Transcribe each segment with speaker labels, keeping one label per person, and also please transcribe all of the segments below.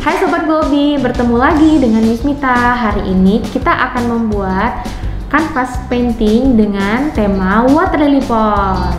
Speaker 1: Hai Sobat Gobi, bertemu lagi dengan Yusmita. Hari ini kita akan membuat kanvas painting dengan tema water lily pond.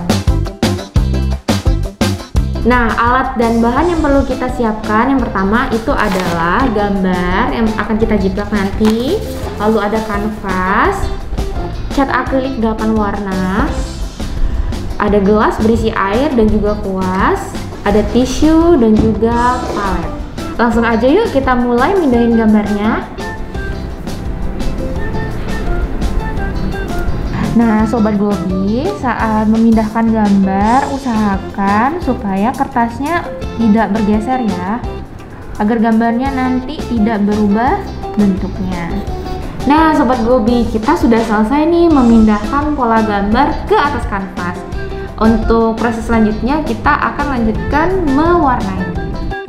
Speaker 1: Nah, alat dan bahan yang perlu kita siapkan yang pertama itu adalah gambar yang akan kita jiplak nanti. Lalu ada kanvas, cat akrilik 8 warna, ada gelas berisi air dan juga kuas, ada tisu dan juga palet. Langsung aja yuk kita mulai mindahin gambarnya. Nah Sobat Gobi, saat memindahkan gambar usahakan supaya kertasnya tidak bergeser ya, agar gambarnya nanti tidak berubah bentuknya. Nah Sobat Gobi, kita sudah selesai nih memindahkan pola gambar ke atas kanvas. Untuk proses selanjutnya kita akan lanjutkan mewarnai.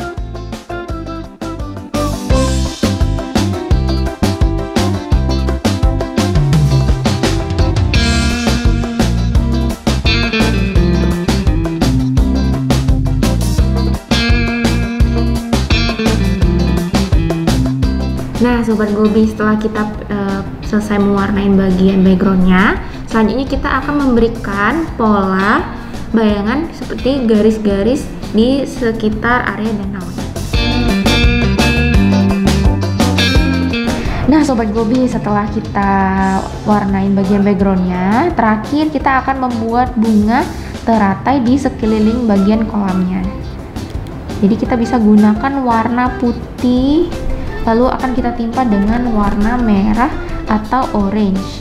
Speaker 1: Nah Sobat Gobi, setelah kita selesai mewarnai bagian backgroundnya, selanjutnya kita akan memberikan pola bayangan seperti garis-garis di sekitar area danau. Nah Sobat Gobi, setelah kita warnain bagian backgroundnya, terakhir kita akan membuat bunga teratai di sekeliling bagian kolamnya. Jadi kita bisa gunakan warna putih, lalu akan kita timpa dengan warna merah atau orange.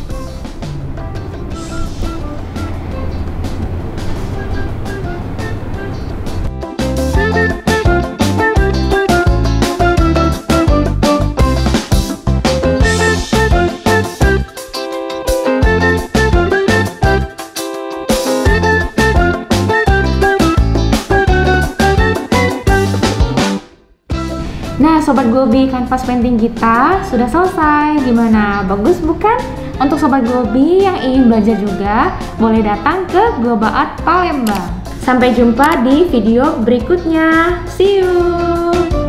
Speaker 1: Nah Sobat Gobi, kanvas painting kita sudah selesai. Gimana? Bagus bukan? Untuk Sobat Gobi yang ingin belajar juga, boleh datang ke Goba Art Palembang. Sampai jumpa di video berikutnya. See you!